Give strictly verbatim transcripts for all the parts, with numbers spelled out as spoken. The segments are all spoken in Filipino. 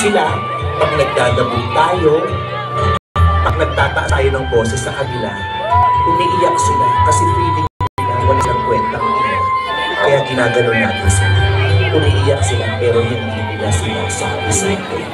sila pag nagdadabog tayo, pag nagtataas tayo ng boses sa kanila, umiiyak sila kasi feeling nila wala silang kwentang ina. Kaya ginaganon natin sila. Umiiyak sila pero hindi nila sinasabi sa atin.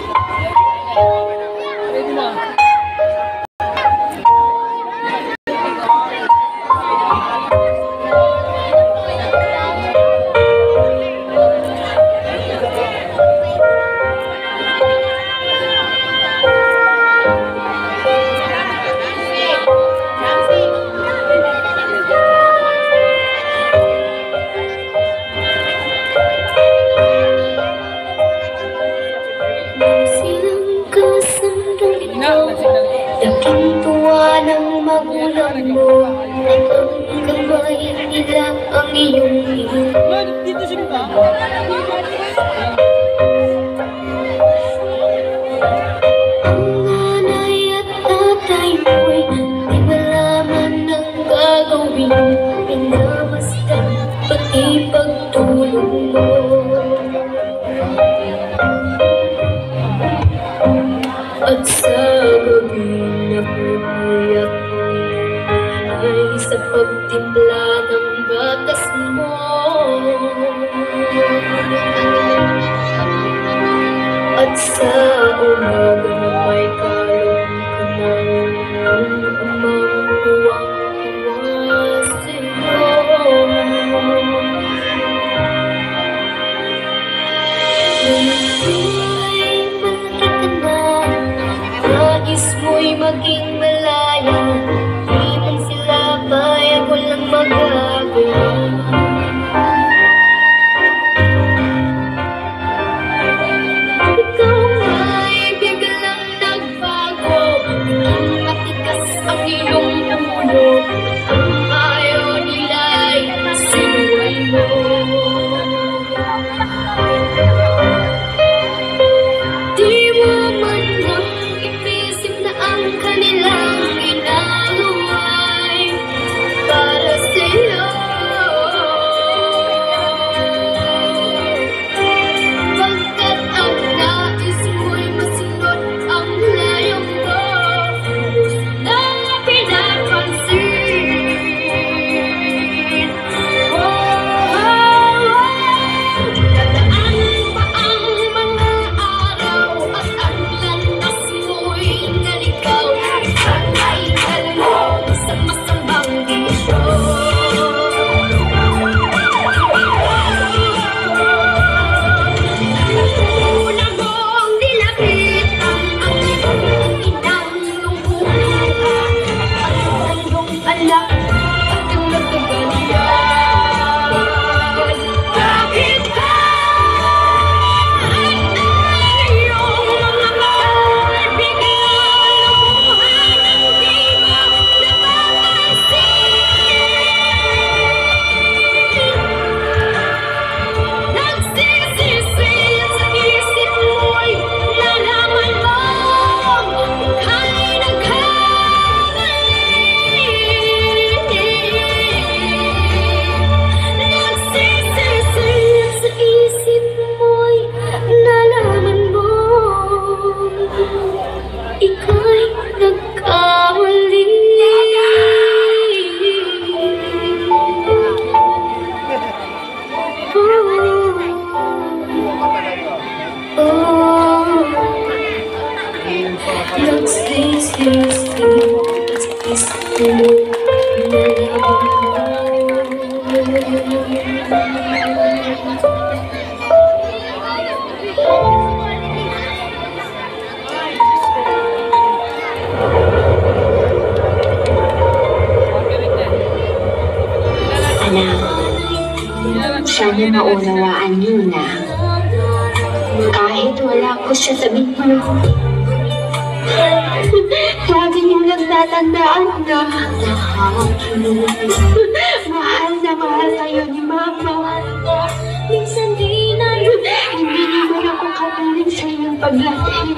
Laking tuwa ng magulang mo, ang kamay nila ang iyong iyong. Ang nanay at tatay mo'y di malaman ang gagawin, pinamasdan pati pagtulong mo. At sa gabi nabubuyak ay sa pagtimpla ng gatas mo. At sa umaga may kalong ka ng amang huwang-huwa sa'yo. Nais mo'y maging malaya, di man sila payag, walang magagawa. Ikaw nga'y biglang nagbago, naging matikas ang iyong ulo, ang ayaw nila'y sinuway mo. Di mo man lang ipisip na ang kanilang ginagawa'y para sa'yo. Pagkat ang nais mo'y masunod ang layong mo, na pinapansin. Oh, oh, oh. Dadaan pa ang mga araw at ang landas mo'y naligaw. Sana'y kalmo sa masamang desisyon. Una mong nilapitan ang iyong inang lungkutan at ang iyong anak at ang nagkaganyan. Bakit ba ang iyong mga mahal biglang lumuhan ang di mo napapansin? Nagsisisi sa isip mo'y nalaman mong ika'y nagkamali. Nagsisisi sa isip mo'y nalaman mong ika'y nagkamali. Oh, oh, nagsisisi sa isip mo'y nalaman Anak, sana maunawaan niyo na kahit wala ko sa tabi mo, lagi niyo nagtatandaan na mahal na mahal kayo ni Mama. minsan di na Hindi naman ako kapalit sa iyong paglaki.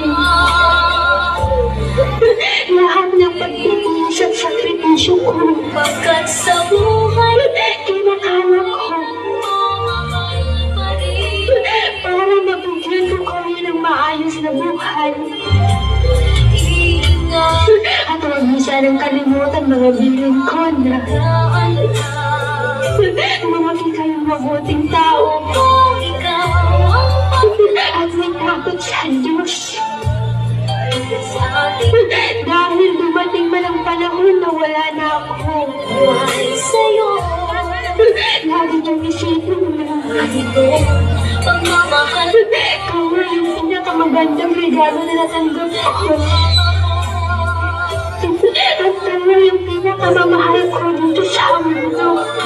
Lahat ng pagtitiis at sakripisyo ko, pagkat sa buhay kinakanak ko mamamahal pa rin. para mabigyan ko kayo ng maayos kinabuhan. At huwag mo sanang kalimutan mga bilin ko na lumaki kayong mabuting tao at may takot sa Diyos. Dahil dumating man ang panahon na wala na ako, lagi niyong isipin mo kaya yung pinakamagandang regalo na natanggap ko. At kaya yung pinakamamahal ko dito sa mundo.